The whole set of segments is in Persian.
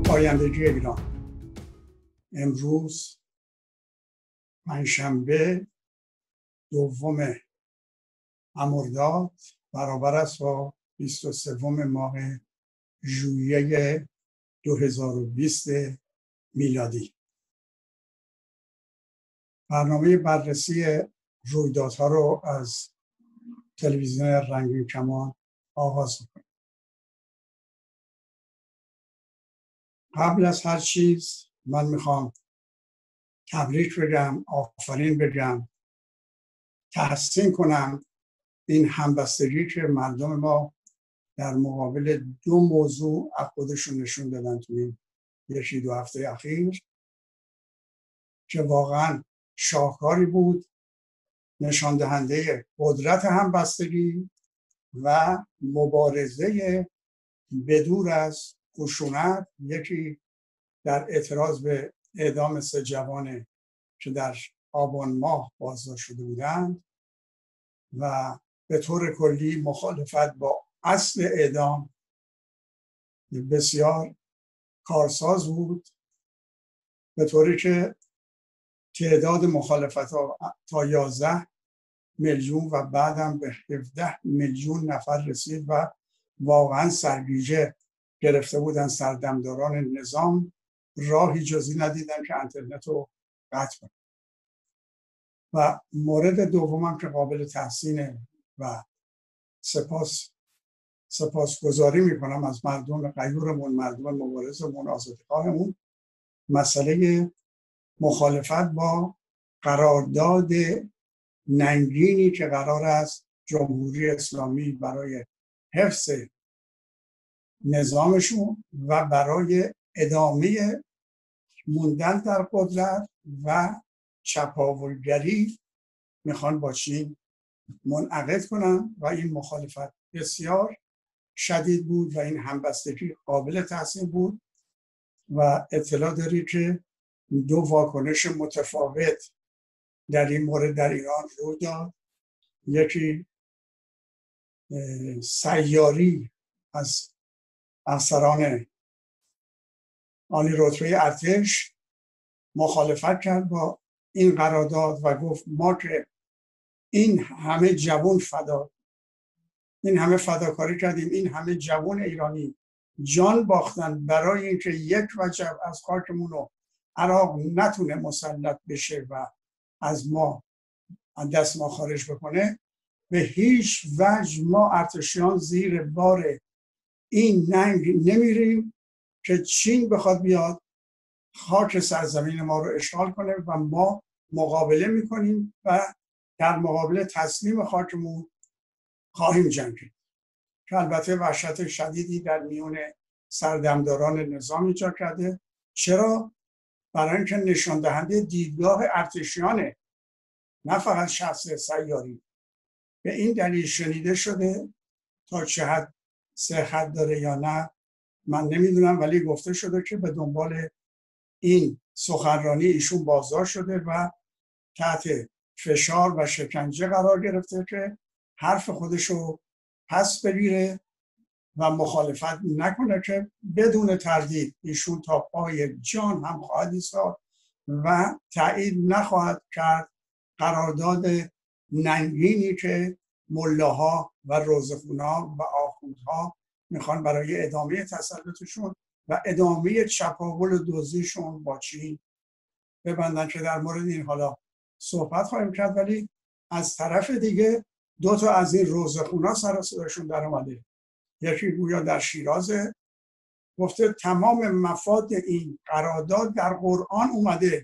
آیندگی ایران. امروز پنجشنبه 2 مرداد برابر است با 23 ماه ژوئیه 2020 میلادی. برنامه بررسی رویدادها رو از تلویزیون رنگین کمان آغاز می‌کنیم. قبل از هر چیز من میخوام تبریک بگم، آفرین بگم، تحسین کنم این همبستگی که مردم ما در مقابل 2 موضوع از خودشون نشون دادن توی این 1-2 هفته اخیر که واقعا شاهکاری بود، نشان دهنده قدرت همبستگی و مبارزه بدور از خشونت. یکی در اعتراض به اعدام 3 جوان که در آبان ماه بازداشت شده بودند و به طور کلی مخالفت با اصل اعدام بسیار کارساز بود، به طوری که تعداد مخالفت ها تا 11 میلیون و بعدم به 17 میلیون نفر رسید و واقعا سرگیجه گرفته بودن سردمداران نظام، راهی جزی ندیدن که اینترنت رو قطع کنن. و مورد دومم که قابل تحسینه و سپاسگزاری میکنم از مردم غیورمون، مردم مبارزمون، آزادیخواهمون، مسئله مخالفت با قرارداد ننگینی که قرار است جمهوری اسلامی برای حفظ نظامشون و برای ادامه موندن در قدرت و چپاولگری میخوان با چین منعقد کنن و این مخالفت بسیار شدید بود و این همبستگی قابل تحسین بود. و اطلاع داری که 2 واکنش متفاوت در این مورد در ایران روی داد. یکی سیاری از افسران عالی رتبه ارتش مخالفت کرد با این قرارداد و گفت ما که این همه جوان این همه فداکاری کردیم، این همه جوان ایرانی جان باختن برای اینکه یک وجب از خاکمون رو عراق نتونه مسلط بشه و از دست ما خارج بکنه، به هیچ وجه ما ارتشیان زیر بار این ننگ نمیریم که چین بخواد بیاد خاک سرزمین ما رو اشغال کنه و ما مقابله میکنیم و در مقابل تسلیم خاکمون خواهیم جنگید. که البته وحشت شدیدی در میون سردمداران نظام ایجاد کرده. چرا؟ برای اینکه نشان دهنده دیدگاه ارتشیانه، نه فقط شخص سیاری. به این دلیل شنیده شده، تا چه حد صحت داره یا نه من نمیدونم، ولی گفته شده که به دنبال این سخنرانی ایشون بازداشت شده و تحت فشار و شکنجه قرار گرفته که حرف خودشو پس بگیره و مخالفت نکنه، که بدون تردید ایشون تا پای جان هم خواهد ایستاد و تایید نخواهد کرد قرارداد ننگینی که ملاها و روزخونا و آخوندها میخوان برای ادامه تسلطشون و ادامه چپاول و دزدیشون با چین ببندن، که در مورد این حالا صحبت خواهیم کرد. ولی از طرف دیگه 2 تا از این روزخونا سر و صداشون در اومده. یکی گویا در شیراز گفته تمام مفاد این قرارداد در قرآن اومده،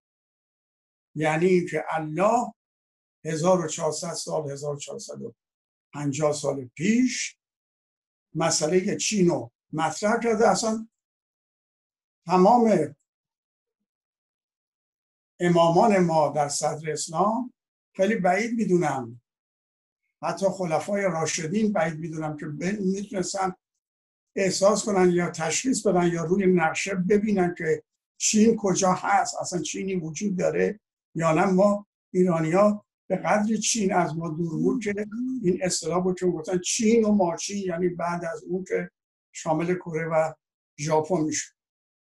یعنی که الله 1400 سال 1450 سال پیش مسئله چین رو مطرح کرده. اصلا تمام امامان ما در صدر اسلام خیلی بعید میدونم، حتی خلفای راشدین بعید میدونم که میتونستن احساس کنن یا تشخیص بدن یا روی نقشه ببینن که چین کجا هست، اصلا چینی وجود داره یا نه. ما ایرانی‌ها به قدری چین از ما دور بود که این اصطلاح بود که گفتن چین و ماچین، یعنی بعد از اون که شامل کره و ژاپن میشه.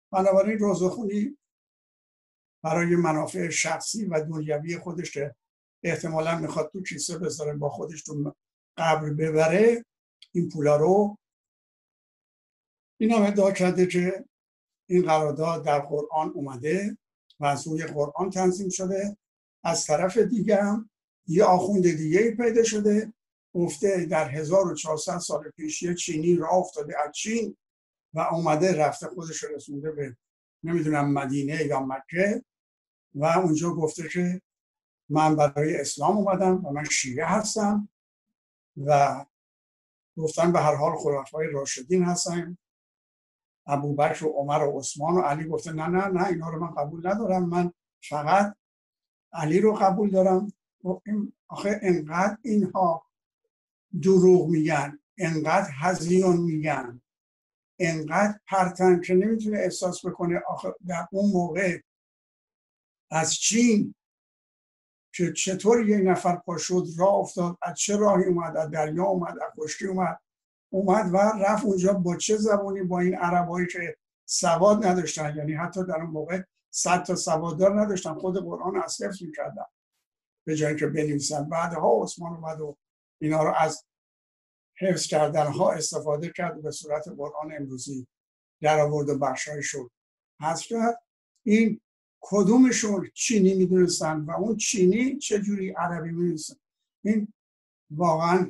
بنابراین روزخونی برای منافع شخصی و دنیوی خودش احتمالا میخواد تو کیسه بذاره با خودش تو قبر ببره این پولا رو. این هم ادعا کرده که این قرارداد در قرآن اومده و از روی قرآن تنظیم شده. از طرف دیگه هم یه آخوند دیگه پیدا شده گفته در 1400 سال پیش یه چینی راه افتاده از چین و اومده رفته خودش رسونده به نمیدونم مدینه یا مکه و اونجا گفته که من برای اسلام اومدم و من شیعه هستم و گفتن به هر حال خلفای راشدین هستن، ابوبکر و عمر و عثمان و علی. گفته نه نه نه اینا رو من قبول ندارم، من فقط علی رو قبول دارم. آخه انقدر اینها دروغ میگن، انقدر هزیون میگن، انقدر پرتن که نمیتونه احساس بکنه. آخه در اون موقع از چین که چطور یک نفر پا شد راه افتاد، از چه راهی اومد، از دریا اومد، از خشکی اومد و رفت اونجا با چه زبانی با این عربایی که سواد نداشتن، یعنی حتی در اون موقع 100 تا سواددار نداشتن، خود قرآن از حفظ می‌کردن به جایی که بنویسن. بعدها عثمان اومد و اینا رو از حفظ کردن ها استفاده کرد و به صورت قرآن امروزی در آورد و بخشای شد حذف کرد. این کدومشون چینی میدونستن و اون چینی چجوری عربی میدونستن؟ این واقعا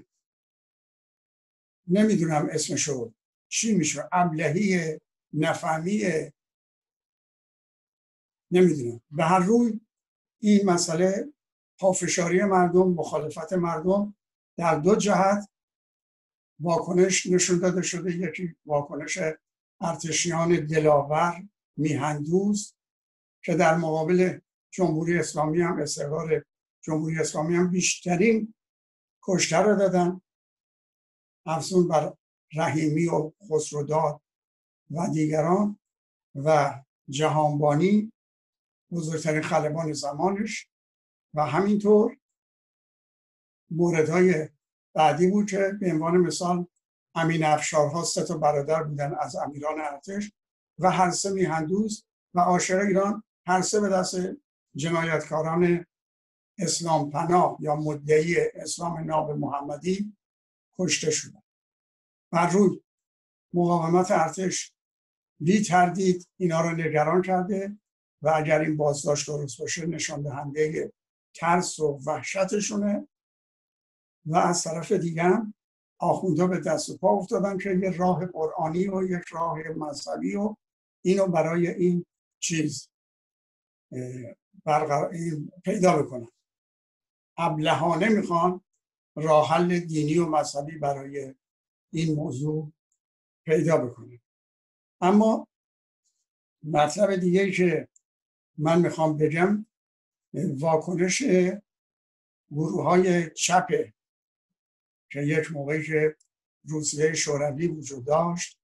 نمیدونم اسمشو چی میشه، ابلهی، نفهمیه، نمیدونم. به هر روی این مسئله پافشاری مردم، مخالفت مردم در دو جهت واکنش نشون داده شده. یکی واکنش ارتشیان دلاور میهندوز که در مقابل جمهوری اسلامی هم استقرار جمهوری اسلامی هم بیشترین کشته رو دادن، افزون بر رحیمی و خسروداد و دیگران، و جهانبانی بزرگترین خلبان زمانش. و همینطور موردهای بعدی بود که به عنوان مثال امین افشارها 3 تا برادر بودن از امیران ارتش و هر سه میهندوز و عاشق ایران، هر سه به دست جنایتکاران اسلام پناه یا مدعی اسلام ناب محمدی کشته شدن. بر روی مقاومت ارتش بی تردید اینا رو نگران کرده و اگر این بازداشت درست باشه نشان دهنده ترس و وحشتشونه. و از طرف دیگه هم آخوندها به دست و پا افتادن که یک راه قرآنی و یک راه مذهبی و اینو برای این چیز پیدا بکنن. ابلهانه میخوان راه حل دینی و مذهبی برای این موضوع پیدا بکنن. اما مطلب دیگه که من میخوام بگم واکنش گروه‌های چپه که یک موقعی که روسیه شوروی وجود داشت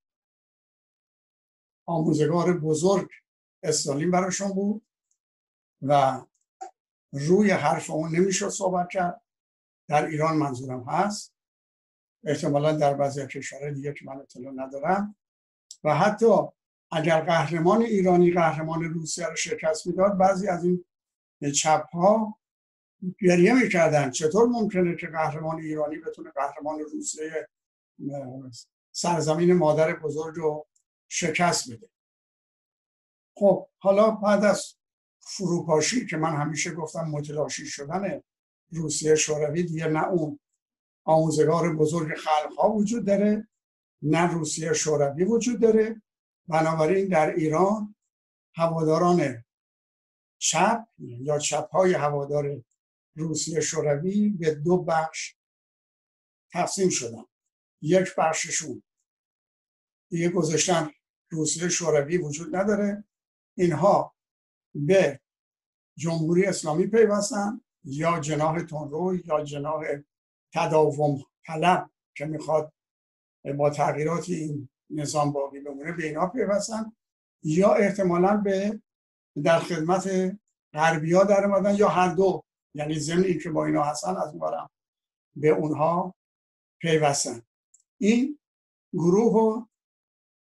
آموزگار بزرگ استالین براشون بود و روی حرف اون نمیشد صحبت کرد. در ایران منظورم هست، احتمالا در بعضی کشورهای دیگه که من اطلاع ندارم. و حتی اگر قهرمان ایرانی قهرمان روسیه رو شکست میداد، بعضی از این چپ ها گریه میکردن چطور ممکنه که قهرمان ایرانی بتونه قهرمان روسیه سرزمین مادر بزرگ رو شکست بده. خب حالا بعد از فروپاشی که من همیشه گفتم متلاشی شدن روسیه شوروی، دیگه نه اون آموزگار بزرگ خلق ها وجود داره نه روسیه شوروی وجود داره. بنابراین در ایران هواداران چپ یا چپ های هوادار روسیه شوروی به 2 بخش تقسیم شدن. یک بخششون دیگه گذاشتن روسیه شوروی وجود نداره، اینها به جمهوری اسلامی پیوستن یا جناح تندرو یا جناح تداوم طلب که میخواد با تغییرات این نظام باقی بمونه به اینا پیوستن، یا احتمالاً به در خدمت غربی‌ها در اومدن، یا هر دو، یعنی ضمن این که با اینا هستن از اونورم به اونها پیوستن. این گروه رو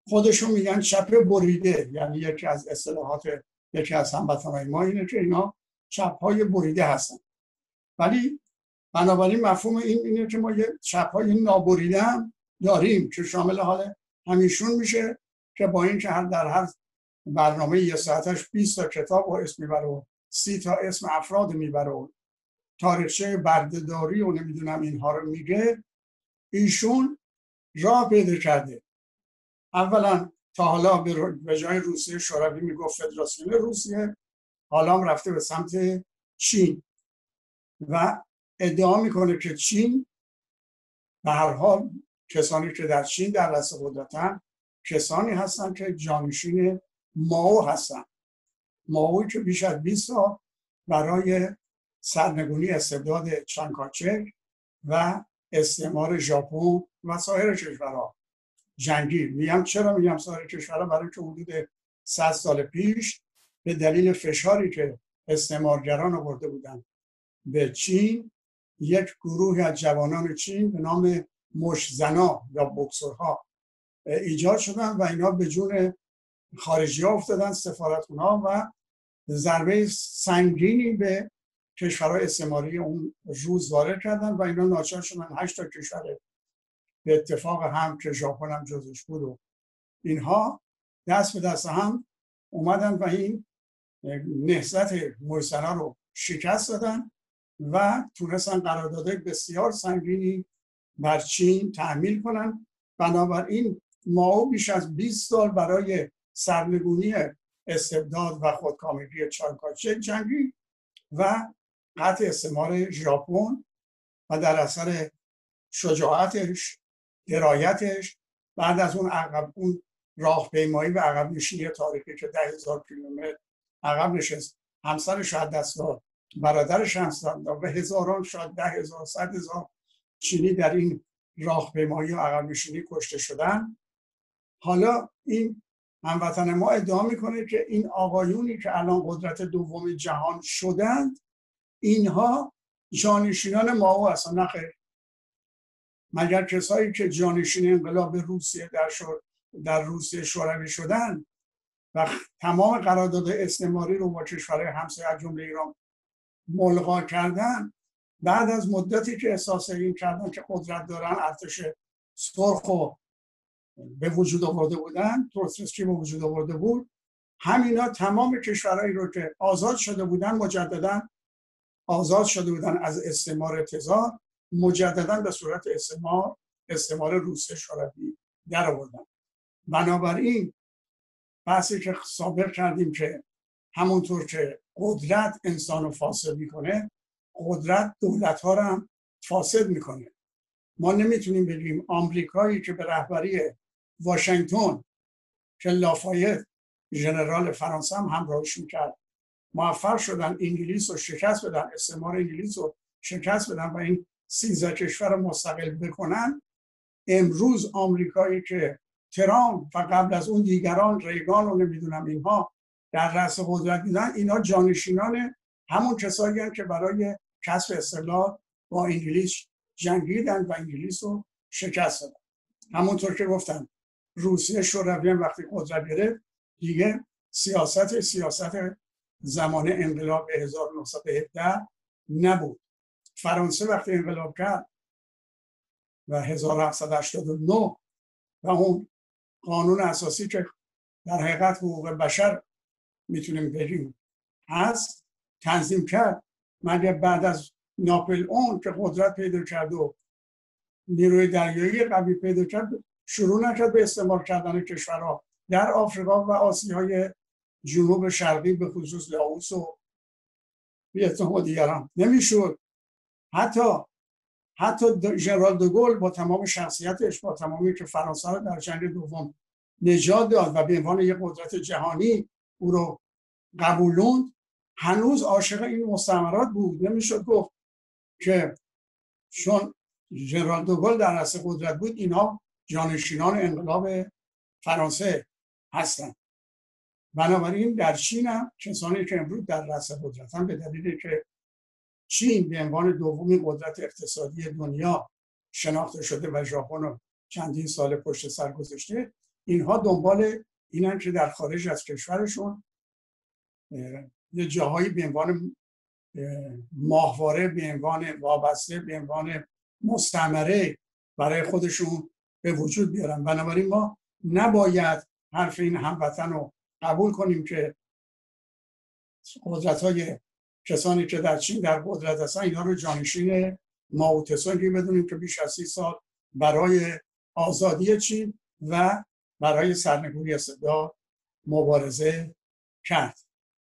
خودشون میگن چپ بریده، یعنی یکی از اصطلاحات یکی از هموطنهای ما اینه که اینا چپ‌های بریده هستن. ولی بنابراین مفهوم اینه که ما یه چپ‌های نابریده هم داریم که شامل حال همیشون میشه که با این که در هر برنامه یه ساعتش 20 تا کتاب و اسم میبره و 30 تا اسم افراد میبره و تاریخچه بردهداری و نمیدونم اینها رو میگه، ایشون راه پیدا کرده. اولا تا حالا به جای روسیه شوروی میگفت فدراسیون روسیه، حالا هم رفته به سمت چین و ادعا میکنه که چین به هر حال کسانی که در چین در رأس قدرتن کسانی هستن که جانشین مائو هستن. مائوی که بیش از 20 سال برای سرنگونی استبداد چانگ‌کاچک و استعمار ژاپن و سایر کشورها جنگید. میگم چرا میگم سایر کشورها؟ برای که حدود 100 سال پیش به دلیل فشاری که استعمارگران آورده بودن به چین، یک گروه از جوانان چین به نام مشزنا یا بوکسورها ایجاد شدن و اینا به جون خارجی ها افتادن، سفارتخونه‌ها، و ضربه سنگینی به کشورهای استعماری اون روز وارد کردن و اینا ناچار شدن 8 تا کشور به اتفاق هم که ژاپن هم جزوش بود و اینها دست به دست هم اومدن و این نهضت مشزنا رو شکست دادن و تونستن قراردادهای بسیار سنگینی بر چین تحمیل کنن. بنابراین مائو بیش از 20 سال برای سرنگونی استبداد و خودکامگی چانگ‌کاچک جنگید و قطع استعمار ژاپن و در اثر شجاعتش، درایتش، بعد از اون راهپیمایی و عقب نشینی تاریخی که 10,000 کیلومتر عقب نشست، همسرش از دست داد، برادرش هم داد و هزاران، شاید 10,000 100,000 چینی در این راهپیمایی و عقب نشینی کشته شدن. حالا این هموطن ما ادعا میکنه که این آقایونی که الان قدرت دوم جهان شدند اینها جانشینان مائو هستند. نه خیر، مگر کسایی که جانشین انقلاب روسیه در روسیه شوروی شدن و تمام قرارداد استعماری رو با کشورهای همسایه از جمله ایران ملغا کردن، بعد از مدتی که احساس این کردن که قدرت دارن، ارتش سرخ رو به وجود آورده بودن، تروتسکی به وجود آورده بود، همینا تمام کشورهایی رو که آزاد شده بودن مجددا آزاد شده بودن از استعمار تزار، مجددا به صورت استعمار روسیه شوروی در آوردن. بنابراین بحثی که ثابت کردیم که همونطور که قدرت انسان رو فاسد میکنه، قدرت دولت ها رو هم فاسد میکنه. ما نمیتونیم بگیم آمریکایی که به رهبری واشنگتن که لافایت ژنرال فرانسه هم همراهشون کرد موفق شدن انگلیس رو شکست بدن، استعمار انگلیس رو شکست بدن و این 13 کشور رو مستقل بکنن، امروز آمریکایی که ترامپ و قبل از اون دیگران ریگان و نمیدونم اینها در رأس قدرت دیدن، اینا جانشینان همون کسایی هستند که برای کسب استقلال با انگلیس جنگیدن و انگلیس رو شکست دادن. همونطور که گفتم روسیه شوروی وقتی قدرت گرفت دیگه سیاست زمان انقلاب 1917 نبود. فرانسه وقتی انقلاب کرد و 1789 و اون قانون اساسی که در حقیقت حقوق بشر میتونیم بگیم هست تنظیم کرد، مگر بعد از ناپلئون که قدرت پیدا کرد و نیروی دریایی قوی پیدا کرد شروع نکرد به استعمار کردن کشورها در آفریقا و آسیای جنوب شرقی، به خصوص لاوس و ویتنام و دیگران. نمیشد. حتی ژنرال دوگل با تمام شخصیتش، با تمامی که فرانسه رو در جنگ دوم نجات داد و به عنوان یک قدرت جهانی او رو قبولوند، هنوز عاشق این مستعمرات بود. نمیشد گفت که چون ژنرال دوگل در رأس قدرت بود اینا جانشینان انقلاب فرانسه هستند. بنابراین در چین هم کسانی که امروز در رأس قدرتن به دلیلی که چین به عنوان دومین قدرت اقتصادی دنیا شناخته شده و ژاپن رو چندین سال پشت سر گذاشته، اینها دنبال اینن که در خارج از کشورشون یه جاهایی به عنوان ماهواره، به عنوان وابسته، به عنوان مستعمره برای خودشون به وجود بیارن. بنابراین ما نباید حرف این هموطن رو قبول کنیم که قدرت‌های کسانی که در چین در قدرت هستن اینها رو جانشین مائو تسونگ بدونیم که بیش از 30 سال برای آزادی چین و برای سرنگونی استبداد مبارزه کرد.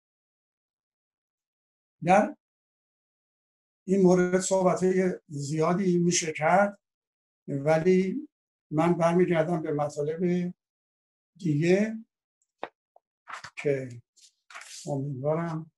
در این مورد صحبت‌های زیادی میشه کرد، ولی من برمیگردم به مطالب دیگه که امیدوارم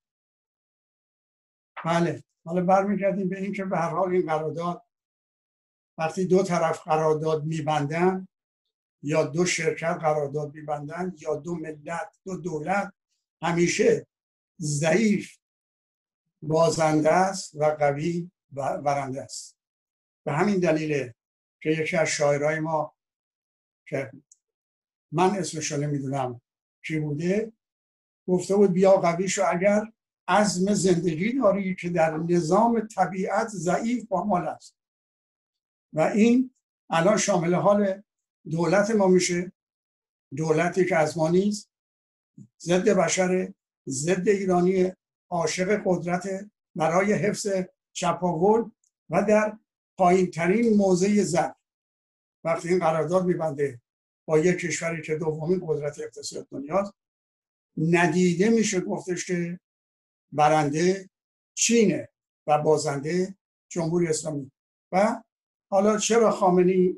بله. حالا برمیگردیم به این که به هر حال این قرارداد وقتی دو طرف قرارداد میبندن یا دو شرکت قرارداد میبندن یا دو ملت، دو دولت، همیشه ضعیف بازنده است و قوی برنده است. به همین دلیله که یکی از شاعرای ما که من اسمشو نمیدونم چی بوده گفته بود بیا قوی شو اگر عزم زندگی داری که در نظام طبیعت ضعیف پامال است. و این الان شامل حال دولت ما میشه، دولتی که از ما نیست، ضد بشر، ضد ایرانی، عاشق قدرت، برای حفظ چپاول و در پایین ترین موضع ضعف. وقتی این قرارداد میبنده با یک کشوری که دومین قدرت اقتصادی دنیاست، ندیده میشه گفتش که برنده چینه و بازنده جمهوری اسلامی. و حالا چرا خامنه‌ای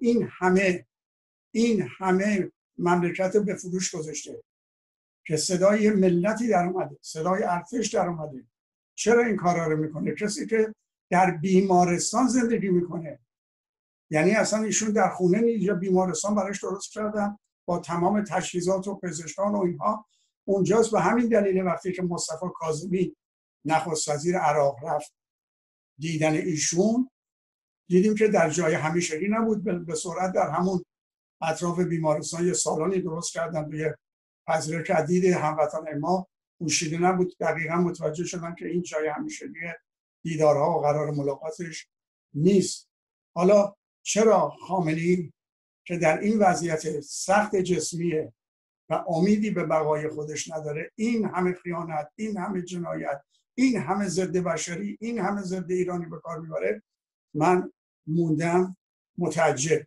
این همه مملکت به فروش گذاشته که صدای ملتی در اومده، صدای ارتش در اومده؟ چرا این کارا رو میکنه؟ کسی که در بیمارستان زندگی میکنه، یعنی اصلا ایشون در خونه نیست یا بیمارستان براش درست کردن با تمام تجهیزات و پزشکان و اینها اونجاست. به همین دلیل وقتی که مصطفی کاظمی نخست وزیر عراق رفت دیدن ایشون، دیدیم که در جای همیشگی نبود، به سرعت در همون اطراف بیمارستان یه سالانی درست کردن توی پذیرایی که دید هموطن ما پوشیده نبود. دقیقا متوجه شدن که این جای همیشگی دیدارها و قرار ملاقاتش نیست. حالا چرا خامنه‌ای که در این وضعیت سخت جسمیه و امیدی به بقای خودش نداره، این همه خیانت، این همه جنایت، این همه ضد بشری، این همه ضد ایرانی به کار میبره؟ من موندم متعجب.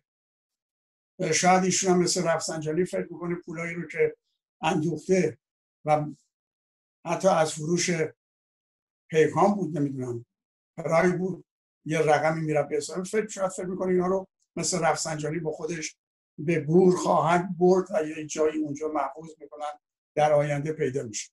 شاید ایشون هم مثل رفسنجانی فکر میکنه پولایی رو که اندوخته و حتی از فروش پیکان بود، نمیدونم برای بود یه رقمی میره به حساب، فکر میکنه اینا رو مثل رفسنجانی با خودش به گور خواهد برد و یه جایی اونجا محفوظ میکنن، در آینده پیدا میشه.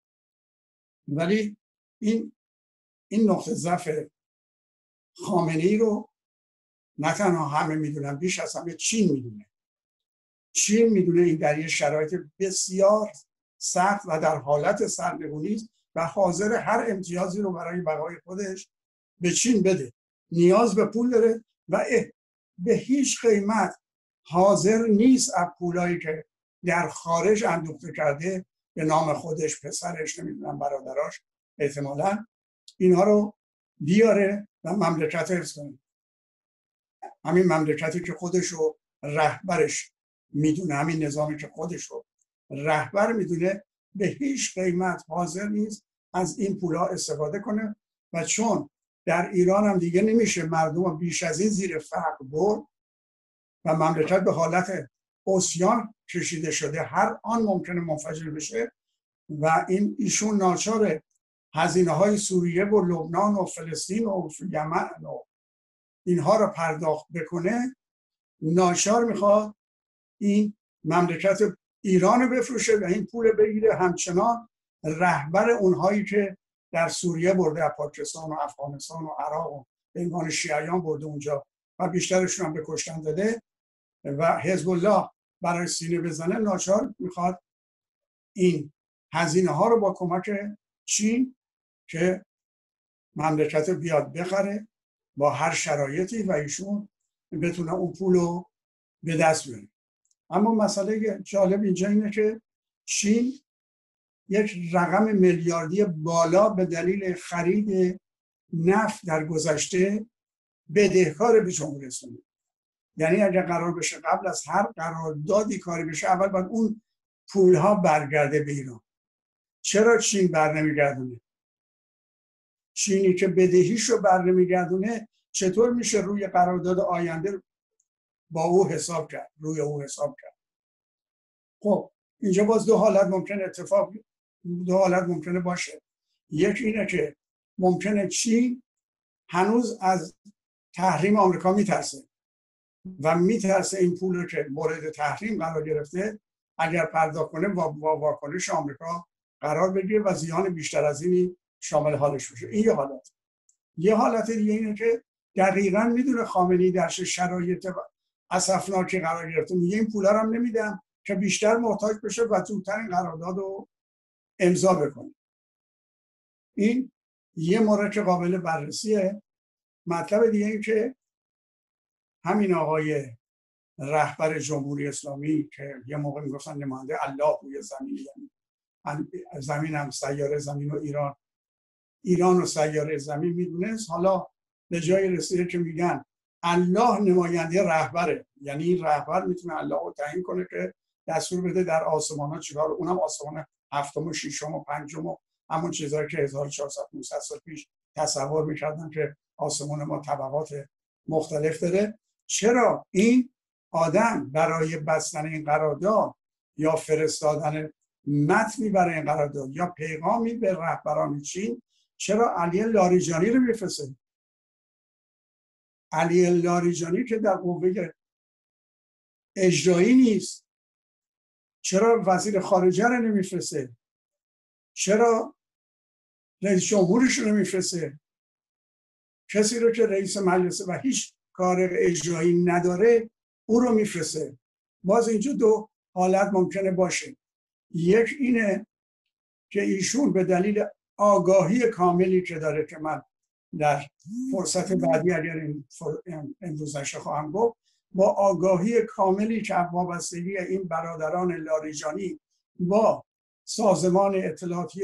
ولی این نقطه ضعف خامنه‌ای رو نه تنها همه میدونن، بیش از همه چین میدونه. چین میدونه این در یه شرایط بسیار سخت و در حالت سرنگونی است و حاضر هر امتیازی رو برای بقای خودش به چین بده. نیاز به پول داره و به هیچ قیمت حاضر نیست از پولایی که در خارج اندوخته کرده به نام خودش، پسرش، نمیدونم برادراش، احتمالاً اینها رو بیاره و مملکت حفظ کنه. همین مملکتی که خودش رو رهبرش میدونه، همین نظامی که خودش رو رهبر میدونه، به هیچ قیمت حاضر نیست از این پولا استفاده کنه. و چون در ایران هم دیگه نمیشه مردم بیش از این زیر فقر برد و مملکت به حالت عصیان کشیده شده، هر آن ممکنه منفجر بشه و ایشون ناچار هزینه‌های سوریه و لبنان و فلسطین و یمن و اینها رو پرداخت بکنه، ناچار میخواد این مملکت ایران رو بفروشه و این پول بگیره، همچنان رهبر اونهایی که در سوریه برده، پاکستان و افغانستان و عراق و به عنوان شیعیان برده اونجا و بیشترشون هم به کشتن داده و حزب الله برای سینه بزنه، ناچار میخواد این هزینه ها رو با کمک چین که مملکت بیاد بخره با هر شرایطی و ایشون بتونه اون پول رو به دست بیاره. اما مسئله جالب اینجا اینه که چین یک رقم میلیاردی بالا به دلیل خرید نفت در گذشته بدهکار به جمهوری اسلامی. یعنی اگر قرار بشه قبل از هر قراردادی کاری بشه اول باید اون پولها برگرده به ایران. چرا چین بر نمیگردونه؟ چینی که بدهیشو بر نمیگردونه چطور میشه روی قرارداد آینده با او حساب کرد، روی او حساب کرد؟ خب اینجا باز دو حالت ممکنه باشه. یک اینه که ممکنه چین هنوز از تحریم آمریکا میترسه و میترسه این پول رو که مورد تحریم قرار گرفته اگر پرداخت کنه با واکنش آمریکا قرار بگیره و زیان بیشتر از اینی شامل حالش بشه. این یه حالت دیگه اینه که دقیقاً میدونه خامنه‌ای در شرایط اسفناکی قرار گرفته، میگه این پولا رو هم نمیدم که بیشتر محتاج بشه و زودتر این قرارداد رو امضا بکنه. این یه مورد که قابل بررسیه. مطلب دیگه این که همین آقای رهبر جمهوری اسلامی که یه موقع میگفتن نماینده الله روی زمین، یعنی زمین هم سیاره زمین و ایران و سیاره زمین میدونست، حالا به جای رسیده که میگن الله نماینده رهبره، یعنی این رهبر میتونه الله رو تعیین کنه که دستور بده در آسمان ها چیکار، اونم آسمان هفتم و ششم و پنجم و همون چیزایی که 1400 سال پیش تصور میکردن که آسمان ما طبقات مختلف داره. چرا این آدم برای بستن این قرارداد یا فرستادن متنی برای این قرارداد یا پیغامی به رهبران چین، چرا علی لاریجانی رو میفرسته؟ علی لاریجانی که در قوه اجرایی نیست، چرا وزیر خارجه رو نمیفرسته؟ چرا رئیس جمهورش رو نمیفرسته؟ کسی رو که رئیس مجلس و هیچ کار اجرایی نداره او رو میفرسته. باز اینجا دو حالت ممکنه باشه. یک اینه که ایشون به دلیل آگاهی کاملی که داره که من در فرصت بعدی اگر امروز نشه خواهم گفت، با آگاهی کاملی که وابستگی این برادران لاریجانی با سازمان اطلاعاتی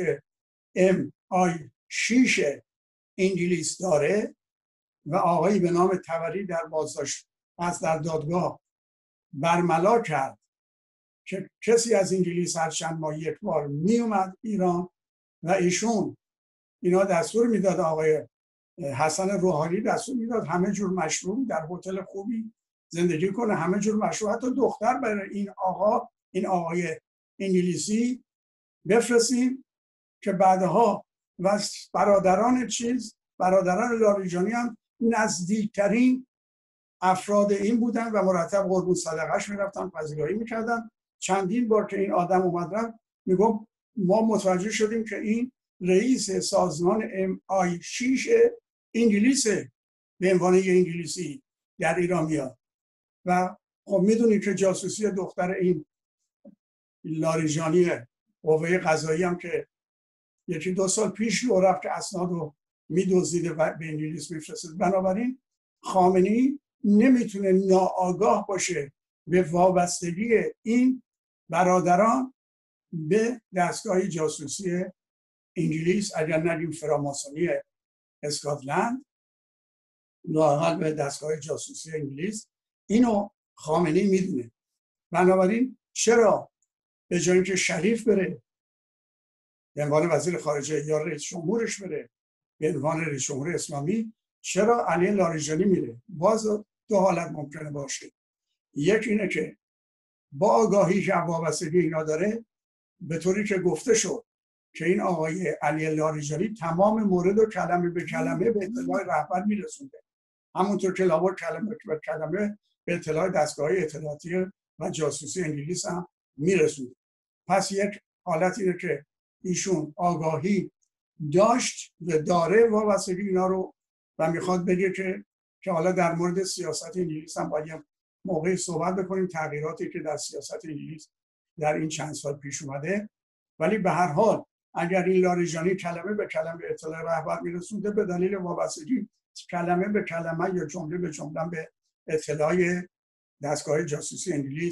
MI6 انگلیس داره و آقایی به نام طبری در بازداشت از در دادگاه برملا کرد که کسی از انگلیس هر چند ماه یک بار می اومد ایران و اینا دستور میداد، آقای حسن روحانی دستور میداد همه جور مشروب در هتل خوبی زندگی کنه، همه جور مشروب، حتی دختر برای این آقای انگلیسی بفرستیم که بعدها و برادران لاریجانی هم نزدیکترین افراد این بودن و مرتب قربون صدقه‌اش میرفتن، پذیرایی میکردن. چندین بار که این آدم اومد رفت میگم ما متوجه شدیم که این رئیس سازمان MI6 انگلیسه، به عنوان یه انگلیسی در ایران میاد. و خب میدونید که جاسوسی دختر این لاریجانی قوه قضایی هم که یکی 2 سال پیش رو رفت که اسناد رو میدزدیده و به انگلیس میفرستید. بنابراین خامنه‌ای نمیتونه ناآگاه باشه به وابستگی این برادران به دستگاه جاسوسی انگلیس، اگر نگیم فراماسونی اسکاتلند، لااقل به دستگاه جاسوسی انگلیس. اینو خامنه‌ای میدونه. بنابراین چرا به جای اینکه شریف بره به عنوان وزیر خارجه یا رئیس جمهورش بره به عنوان رئیس جمهور اسلامی، چرا علی لاریجانی میره؟ باز دو حالت ممکنه باشه. یک اینه که با آگاهی که وابستگی اینا داره، به طوری که گفته شد که این آقای علی لاریجانی تمام مورد و کلمه به کلمه به اطلاع رهبر میرسونده، همونطور که لابد کلمه به کلمه به اطلاع دستگاه اطلاعاتی و جاسوسی انگلیس هم میرسونده. پس یک حالت اینه که ایشون آگاهی داشت و داره وابستگی اینا رو و میخواد بگه که حالا در مورد سیاست انگلیس هم باید موقعی صحبت بکنیم، تغییراتی که در سیاست انگلیس در این چند سال پیش اومده. ولی به هر حال اگر این لاریجانی کلمه به کلمه به اطلاع رهبر میرسونده، به دلیل وابستگی کلمه به کلمه یا جمله به جمله به اطلاع دستگاه جاسوسی انگلیس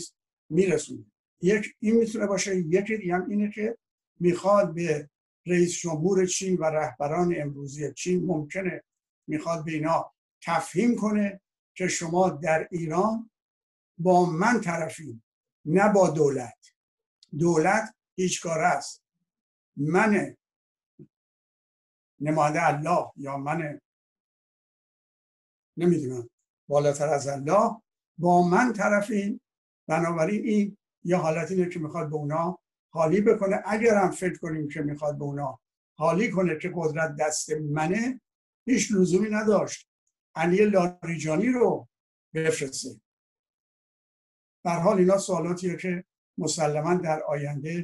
میرسونه. یک این میتونه باشه. یکی دیگه هم اینه که میخواد به رئیس جمهور چین و رهبران امروزی چین ممکنه میخواد به اینا تفهیم کنه که شما در ایران با من طرفین، نه با دولت. دولت هیچ کاره است. من نماینده الله یا من نمیدونم بالاتر از الله، با من طرفین. بنابراین این یه حالت اینه که میخواد به اونا حالی بکنه. اگر هم فکر کنیم که میخواد به اونا حالی کنه که قدرت دست منه، هیچ لزومی نداشت علی لاریجانی رو بفرسته. در حال اینا سوالاتیه که مسلما در آینده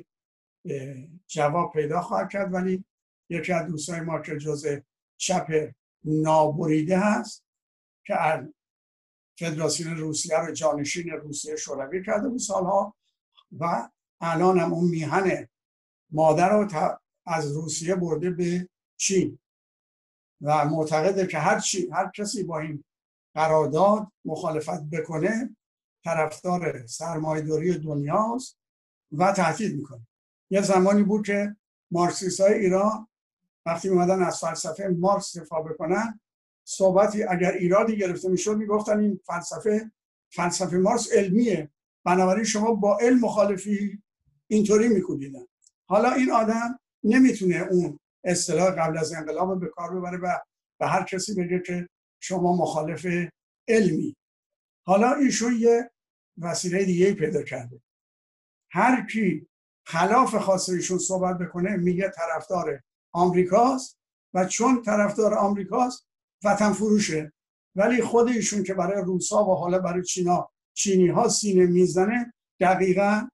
جواب پیدا خواهد کرد. ولی یکی از دوستای ما که جزء چپ نابریده هست که فدراسیون روسیه رو جانشین روسیه شوروی کرده بود سالها و الان هم اون میهن مادر رو از روسیه برده به چین و معتقده که هر کسی با این قرارداد مخالفت بکنه طرفدار سرمایه‌داری دنیاست و تهدید میکنه. یه زمانی بود که مارکسیست‌های ایران وقتی اومدن از فلسفه مارکس دفاع بکنن، صحبتی اگر ایرادی گرفته میشد میگفتن این فلسفه مارکس علمیه، بنابراین شما با علم مخالفی. اینطوری میکنیدن. حالا این آدم نمیتونه اون اصطلاح قبل از انقلاب به کار ببره و به هر کسی بگه که شما مخالف علمی. حالا ایشون یه وسیله دیگه پیدا کرده. هر کی خلاف خاص ایشون صحبت بکنه میگه طرفدار آمریکاست و چون طرفدار آمریکاست وطن فروشه. ولی خود ایشون که برای روسا و حالا برای چینی ها سینه میزنه دقیقاً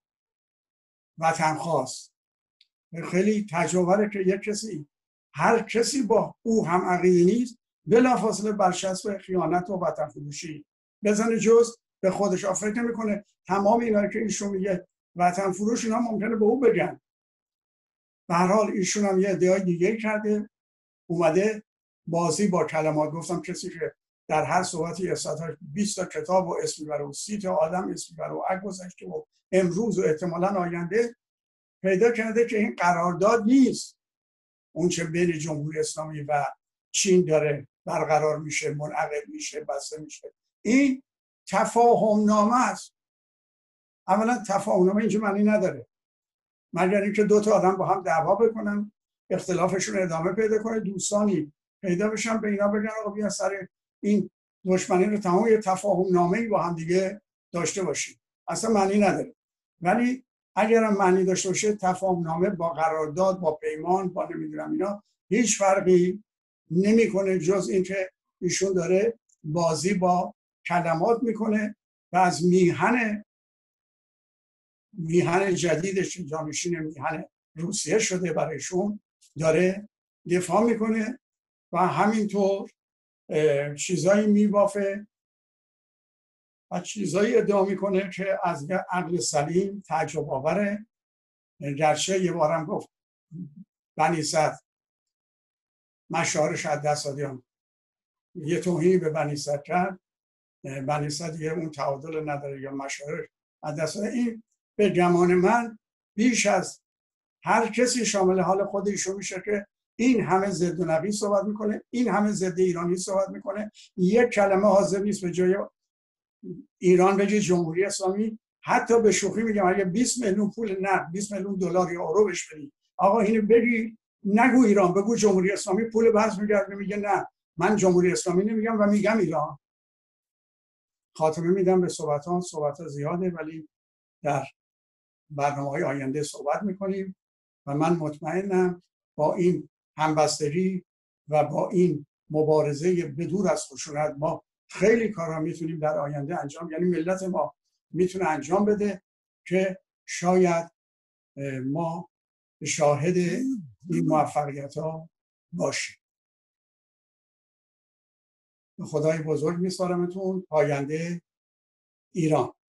وطن خواست. خیلی تجاوره که یک کسی هر کسی با او هم عقیده نیست بلافاصله برچسب خیانت و وطن فروشی بزنه. جز به خودش فکر نمیکنه تمام اینا که ایشون میگه وطن فروش، اینا ممکنه به او بگن. به هر حال ایشون هم یه ادعای دیگه کرده، اومده بازی با کلمات. گفتم کسی که در هر صحبتی 20 تا کتاب و اسمی بره و 30 تا آدم اسمی بره و گذشته و امروز و احتمالاً آینده پیدا کرده که این قرارداد نیست. اون چه بین جمهوری اسلامی و چین داره برقرار میشه، منعقد میشه، بسته میشه، این تفاهم نامه است. اولا تفاهم نامه اینجا معنی نداره مگر اینکه دو تا آدم با هم دعوا بکنن، اختلافشون ادامه پیدا کنه، دوستانی پیدا بشن به اینا بگن آقا بیا سر این دشمنی رو تمام یه تفاهم نامه‌ای با هم دیگه داشته باشیم. اصلا معنی نداره. ولی اگر هم معنی داشته باشه تفاهم نامه با قرارداد، با پیمان، با نمیدونم اینا هیچ فرقی نمیکنه جز اینکه ایشون داره بازی با کلمات میکنه و از میهن جدیدش جانشین میهن روسیه شده برایشون داره دفاع میکنه و همینطور چیزایی میبافه و چیزایی ادعا میکنه که از عقل سلیم تعجب آوره. گرچه یه بارم گفت بنی صدر مشاهرش از دست دادیم، یه توهینی به بنی صدر کرد، بنی صدر یه اون تعادل نداره یا مشاهرش از دست داده. این به گمان من بیش از هر کسی شامل حال خود ایشون میشه که این همه ضد و نقیض صحبت میکنه، این همه ضد ایرانی صحبت میکنه، یک کلمه حاضر نیست به جای ایران بگه جمهوری اسلامی. حتی به شوخی میگم اگه 20 میلیون پول نقد، 20 میلیون دلار یا یورو بهش بدی، آقا اینو بگی نگو ایران، بگو جمهوری اسلامی، پول بحث میگرده میگه نه من جمهوری اسلامی نمیگم و میگم ایران. خاتمه میدم به صحبت زیاده ولی در برنامه‌های آینده صحبت میکنیم و من مطمئنم با این همبستگی و با این مبارزه بدور از خشونت ما خیلی کارا میتونیم در آینده انجام، یعنی ملت ما میتونه انجام بده که شاید ما شاهد این موفقیت ها باشیم. خدای بزرگ میسپارمتون. پاینده ایران.